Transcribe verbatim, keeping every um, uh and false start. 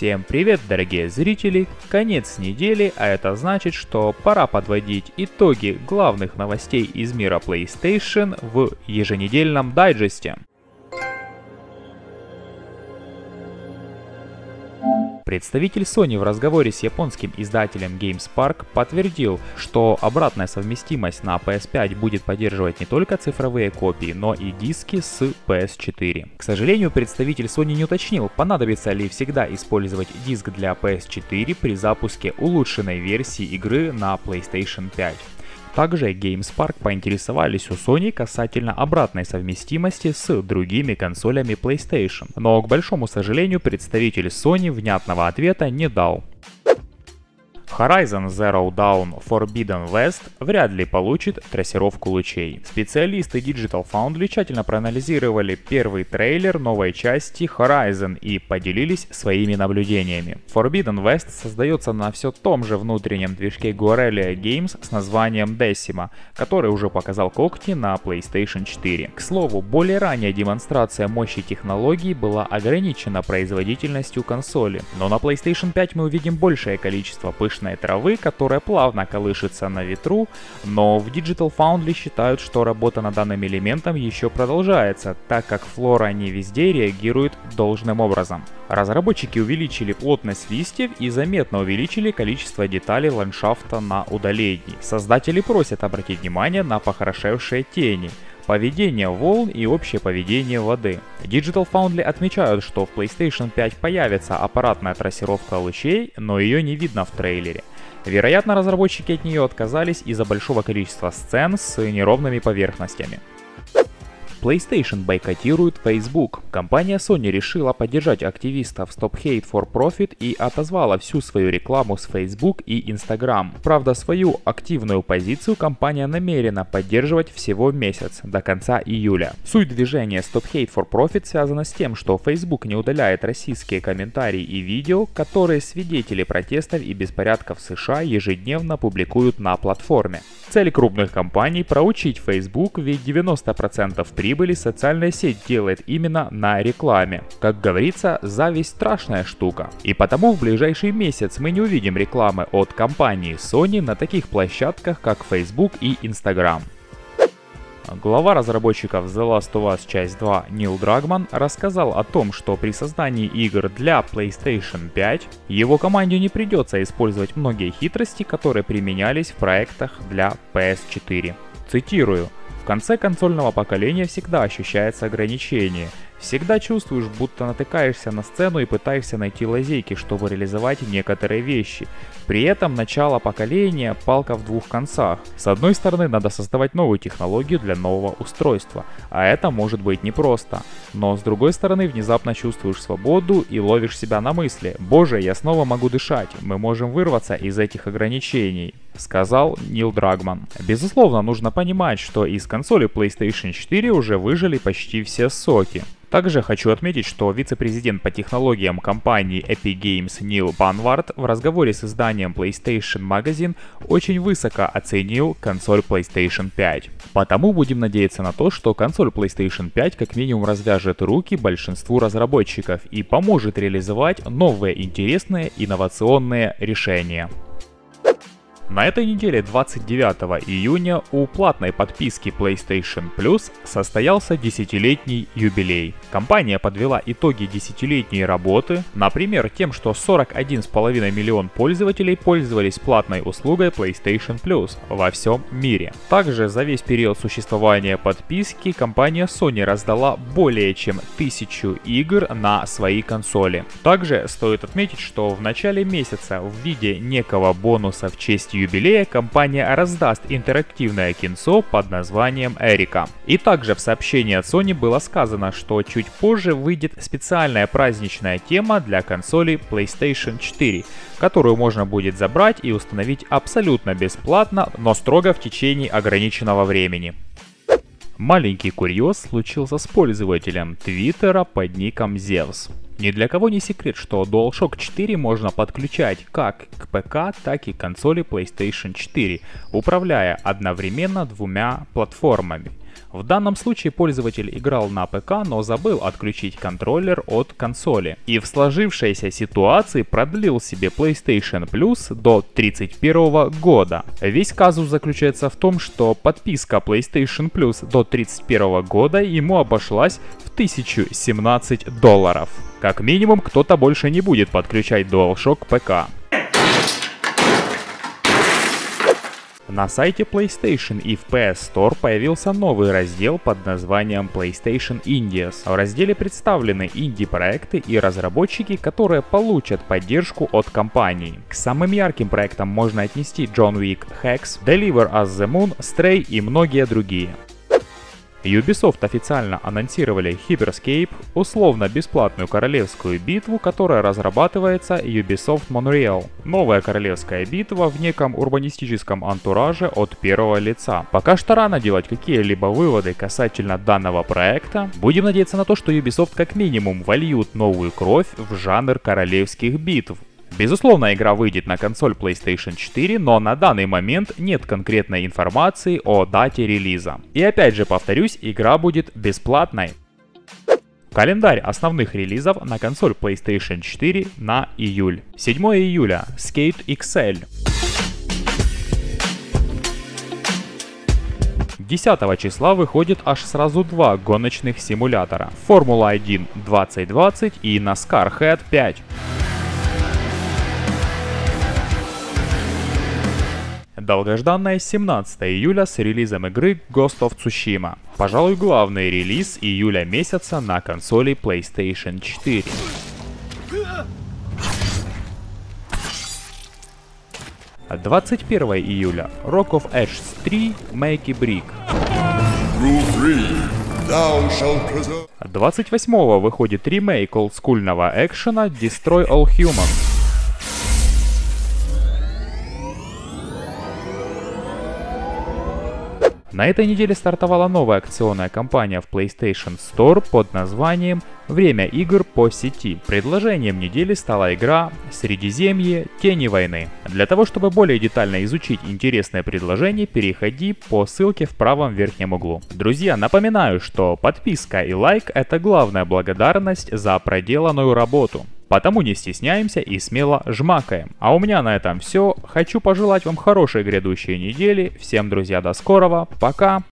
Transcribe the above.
Всем привет, дорогие зрители! Конец недели, а это значит, что пора подводить итоги главных новостей из мира PlayStation в еженедельном дайджесте. Представитель Sony в разговоре с японским издателем GameSpark подтвердил, что обратная совместимость на пи эс пять будет поддерживать не только цифровые копии, но и диски с пи эс четыре. К сожалению, представитель Sony не уточнил, понадобится ли всегда использовать диск для пи эс четыре при запуске улучшенной версии игры на PlayStation пять. Также GameSpark поинтересовались у Sony касательно обратной совместимости с другими консолями PlayStation, но, к большому сожалению, представитель Sony внятного ответа не дал. Horizon Zero Dawn Forbidden West вряд ли получит трассировку лучей. Специалисты Digital Foundry тщательно проанализировали первый трейлер новой части Horizon и поделились своими наблюдениями. Forbidden West создается на все том же внутреннем движке Guerrilla Games с названием Decima, который уже показал когти на PlayStation четыре. К слову, более ранняя демонстрация мощи технологий была ограничена производительностью консоли, но на PlayStation пять мы увидим большее количество пышных травы, которая плавно колышется на ветру, но в Digital Foundry считают, что работа над данным элементом еще продолжается, так как флора не везде реагирует должным образом. Разработчики увеличили плотность листьев и заметно увеличили количество деталей ландшафта на удалении. Создатели просят обратить внимание на похорошевшие тени, поведение волн и общее поведение воды. Digital Foundry отмечают, что в PlayStation пять появится аппаратная трассировка лучей, но ее не видно в трейлере. Вероятно, разработчики от нее отказались из-за большого количества сцен с неровными поверхностями. PlayStation бойкотирует Facebook. Компания Sony решила поддержать активистов Stop Hate for Profit и отозвала всю свою рекламу с Facebook и Instagram. Правда, свою активную позицию компания намерена поддерживать всего месяц, до конца июля. Суть движения Stop Hate for Profit связана с тем, что Facebook не удаляет российские комментарии и видео, которые свидетели протестов и беспорядков в США ежедневно публикуют на платформе. Цель крупных компаний – проучить Facebook, ведь девяносто процентов прибыли социальная сеть делает именно на рекламе. Как говорится, зависть страшная штука. И потому в ближайший месяц мы не увидим рекламы от компании Sony на таких площадках, как Facebook и Instagram. Глава разработчиков The Last of Us Часть два Нил Дракман рассказал о том, что при создании игр для PlayStation пять его команде не придется использовать многие хитрости, которые применялись в проектах для пи эс четыре. Цитирую: «В конце консольного поколения всегда ощущается ограничение. Всегда чувствуешь, будто натыкаешься на сцену и пытаешься найти лазейки, чтобы реализовать некоторые вещи. При этом начало поколения – палка в двух концах. С одной стороны, надо создавать новую технологию для нового устройства, а это может быть непросто. Но с другой стороны, внезапно чувствуешь свободу и ловишь себя на мысли: «Боже, я снова могу дышать, мы можем вырваться из этих ограничений», — сказал Нил Дракман. Безусловно, нужно понимать, что из консоли PlayStation четыре уже выжили почти все соки. Также хочу отметить, что вице-президент по технологиям компании Epic Games Нил Банвард в разговоре с изданием PlayStation Magazine очень высоко оценил консоль PlayStation пять. Потому будем надеяться на то, что консоль PlayStation пять как минимум развяжет руки большинству разработчиков и поможет реализовать новые интересные инновационные решения. На этой неделе, двадцать девятого июня, у платной подписки PlayStation Plus состоялся десятилетний юбилей. Компания подвела итоги десятилетней работы, например, тем, что сорок один целых пять десятых миллион пользователей пользовались платной услугой PlayStation Plus во всем мире. Также за весь период существования подписки компания Sony раздала более чем тысячу игр на свои консоли. Также стоит отметить, что в начале месяца в виде некого бонуса в честь юбилея компания раздаст интерактивное кинцо под названием Эрика. И также в сообщении от Sony было сказано, что чуть позже выйдет специальная праздничная тема для консоли PlayStation четыре, которую можно будет забрать и установить абсолютно бесплатно, но строго в течение ограниченного времени. Маленький курьез случился с пользователем Твиттера под ником Zeus. Ни для кого не секрет, что DualShock четыре можно подключать как к ПК, так и к консоли PlayStation четыре, управляя одновременно двумя платформами. В данном случае пользователь играл на ПК, но забыл отключить контроллер от консоли. И в сложившейся ситуации продлил себе PlayStation Plus до тридцать первого года. Весь казус заключается в том, что подписка PlayStation Plus до тридцать первого года ему обошлась в тысячу семнадцать долларов. Как минимум, кто-то больше не будет подключать DualShock ПК. На сайте PlayStation и в пи эс Store появился новый раздел под названием PlayStation Indies. В разделе представлены инди-проекты и разработчики, которые получат поддержку от компаний. К самым ярким проектам можно отнести John Wick Hex, Deliver Us the Moon, Stray и многие другие. Ubisoft официально анонсировали Hyperscape, условно-бесплатную королевскую битву, которая разрабатывается Ubisoft Montreal. Новая королевская битва в неком урбанистическом антураже от первого лица. Пока что рано делать какие-либо выводы касательно данного проекта. Будем надеяться на то, что Ubisoft как минимум вольют новую кровь в жанр королевских битв. Безусловно, игра выйдет на консоль PlayStation четыре, но на данный момент нет конкретной информации о дате релиза. И опять же повторюсь, игра будет бесплатной. Календарь основных релизов на консоль PlayStation четыре на июль. седьмого июля Skate икс эль. десятого числа выходит аж сразу два гоночных симулятора. Формула один двадцать двадцать и NASCAR Heat пять. Долгожданное семнадцатого июля с релизом игры Ghost of Tsushima. Пожалуй, главный релиз июля месяца на консоли PlayStation четыре. двадцать первого июля Rock of Ages три Make Brick. двадцать восьмого выходит ремейк олдскульного экшена Destroy All Humans. На этой неделе стартовала новая акционная кампания в PlayStation Store под названием «Время игр по сети». Предложением недели стала игра «Средиземье. Тени войны». Для того, чтобы более детально изучить интересное предложение, переходи по ссылке в правом верхнем углу. Друзья, напоминаю, что подписка и лайк – это главная благодарность за проделанную работу. Потому не стесняемся и смело жмакаем. А у меня на этом все. Хочу пожелать вам хорошей грядущей недели. Всем, друзья, до скорого. Пока.